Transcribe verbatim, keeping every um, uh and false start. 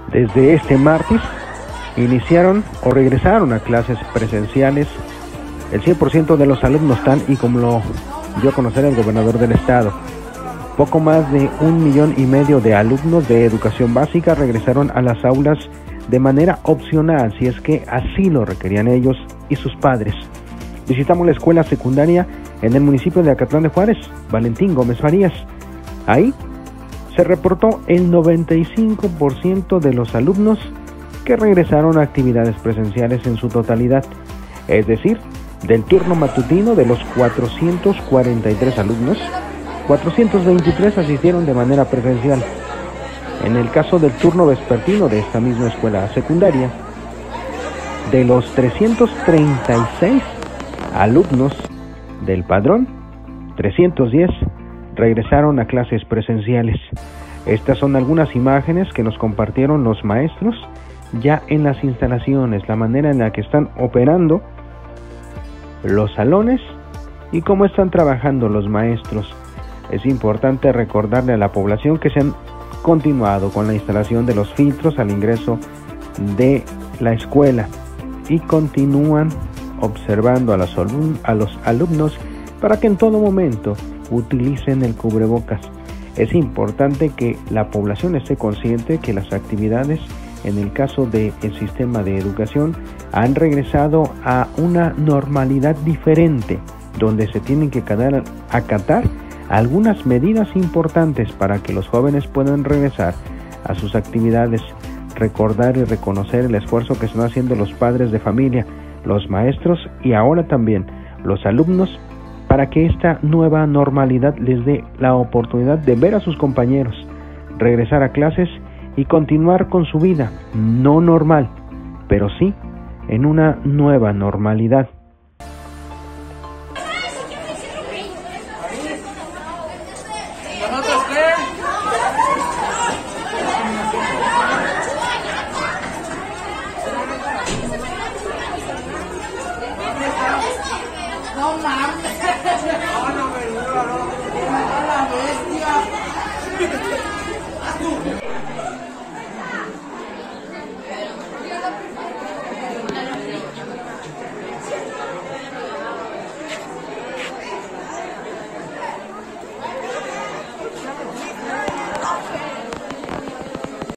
Desde este martes iniciaron o regresaron a clases presenciales el cien por ciento de los alumnos, tal y como lo dio a conocer el gobernador del estado. Poco más de un millón y medio de alumnos de educación básica regresaron a las aulas de manera opcional, si es que así lo requerían ellos y sus padres. Visitamos la escuela secundaria en el municipio de Acatlán de Juárez, Valentín Gómez Farías. Ahí se reportó el noventa y cinco por ciento de los alumnos que regresaron a actividades presenciales en su totalidad, es decir, del turno matutino de los cuatrocientos cuarenta y tres alumnos, cuatrocientos veintitrés asistieron de manera presencial. En el caso del turno vespertino de esta misma escuela secundaria, de los trescientos treinta y seis alumnos del padrón, trescientos diez regresaron a clases presenciales. Estas son algunas imágenes que nos compartieron los maestros ya en las instalaciones, la manera en la que están operando los salones y cómo están trabajando los maestros. Es importante recordarle a la población que se han continuado con la instalación de los filtros al ingreso de la escuela y continúan observando a los, alum- a los alumnos para que en todo momento utilicen el cubrebocas. Es importante que la población esté consciente que las actividades en el caso del sistema de educación han regresado a una normalidad diferente, donde se tienen que acatar, acatar algunas medidas importantes para que los jóvenes puedan regresar a sus actividades. Recordar y reconocer el esfuerzo que están haciendo los padres de familia, los maestros y ahora también los alumnos para que esta nueva normalidad les dé la oportunidad de ver a sus compañeros, regresar a clases y continuar con su vida, no normal, pero sí en una nueva normalidad.